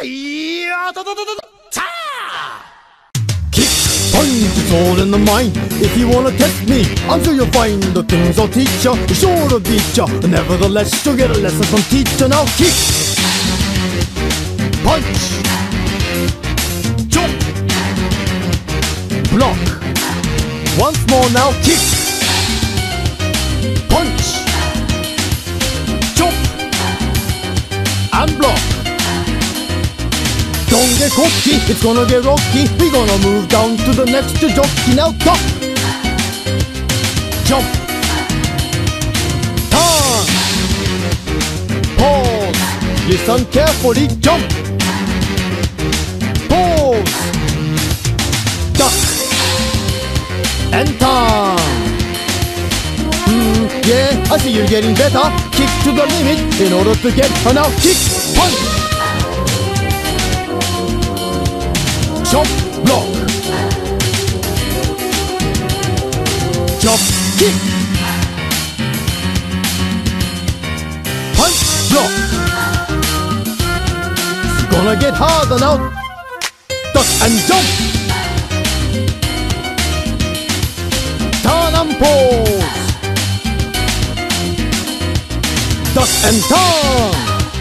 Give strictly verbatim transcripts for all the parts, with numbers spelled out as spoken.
Hiya! Da, da, da, da, da. Ta! Kick, punch, it's all in the mind. If you wanna test me, I'm sure you'll find the things I'll teach ya. Sure to beat ya, nevertheless you'll get a lesson from teacher. Now kick, punch, jump, block. Once more now, kick, punch, jump, and block. Don't get cocky, it's gonna get rocky. We're gonna move down to the next jockey. Now duck, jump, turn, pause, listen carefully, jump, pause, duck, and turn. Hmm, yeah, I see you're getting better. Kick to the limit in order to get her. Now kick, punch, jump, block, jump, kick, punch, block. It's gonna get harder now. Duck and jump, turn and pause, duck and turn,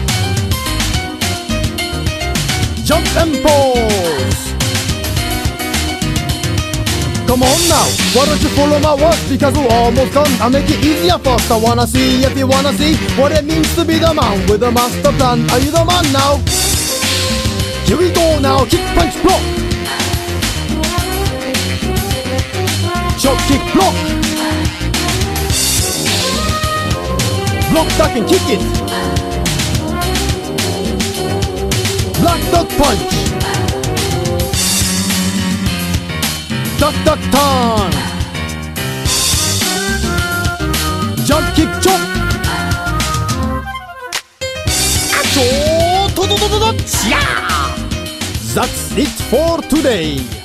jump and pause. Come on now, why don't you follow my words, because we're almost done. I'll make it easier first. I wanna see if you wanna see what it means to be the man with a master plan. Are you the man now? Here we go now, kick, punch, block, chop, kick, block, block, duck and kick it, black duck punch, duck, duck, turn, jump, kick, chop. Achoo! To, to, to, to, to. Tja! That's it for today.